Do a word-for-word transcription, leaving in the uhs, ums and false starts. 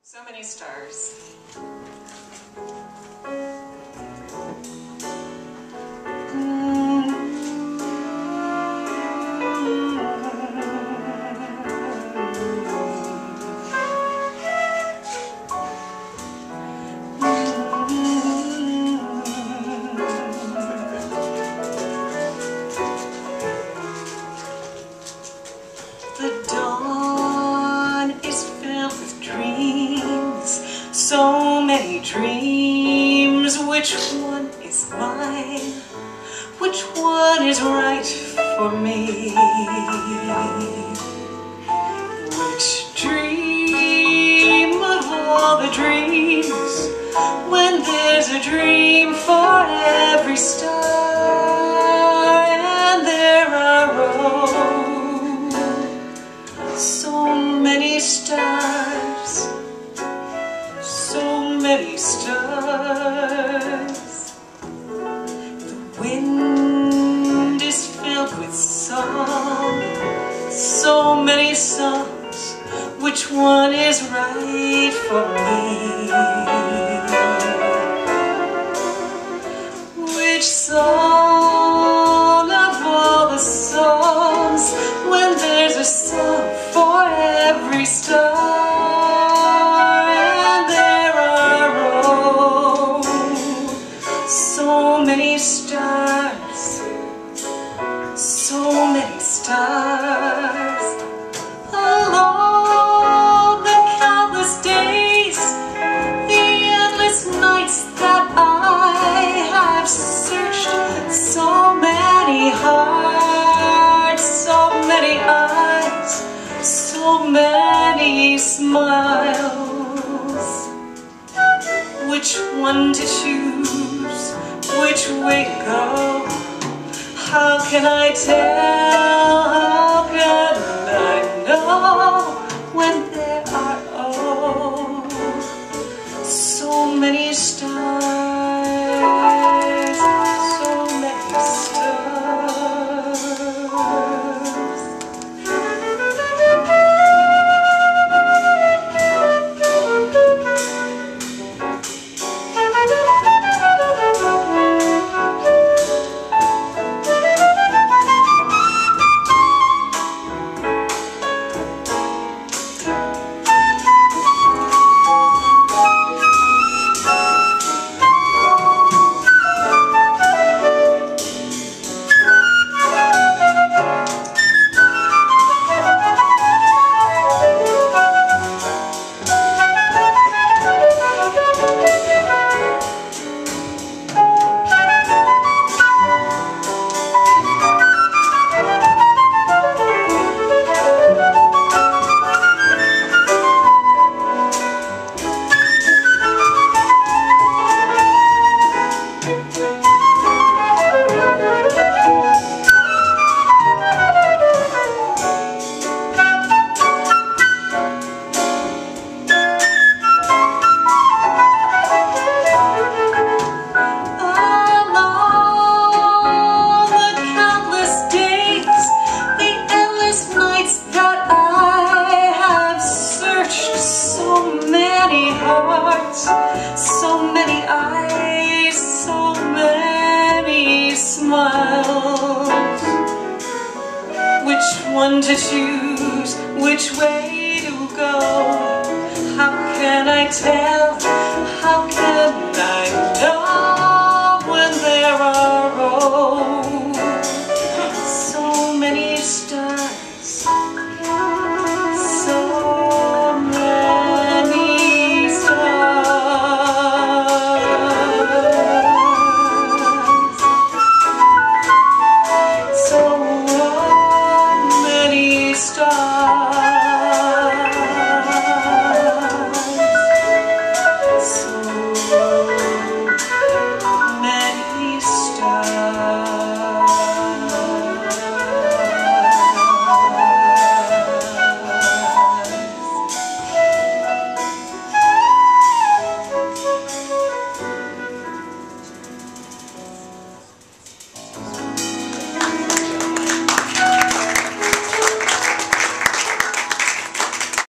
So many stars. The dawn is filled with dreams, so many dreams. Which one is mine? Which one is right for me? Which dream of all the dreams, when there's a dream for every star, and there are oh, so many stars, so many stars. The wind is filled with song, so many songs. Which one is right for me? Which song of all the songs, when there's a song for every star, and there are oh, so many stars, so many stars. Along the countless days, the endless nights that I have searched, so many hearts, so many eyes, so many smiles. Which one to choose, which way to go? How can I tell, how can I know, when there are oh, so many stars, so many stars. So many eyes, so many smiles. Which one to choose, which way to go? How can I tell, how can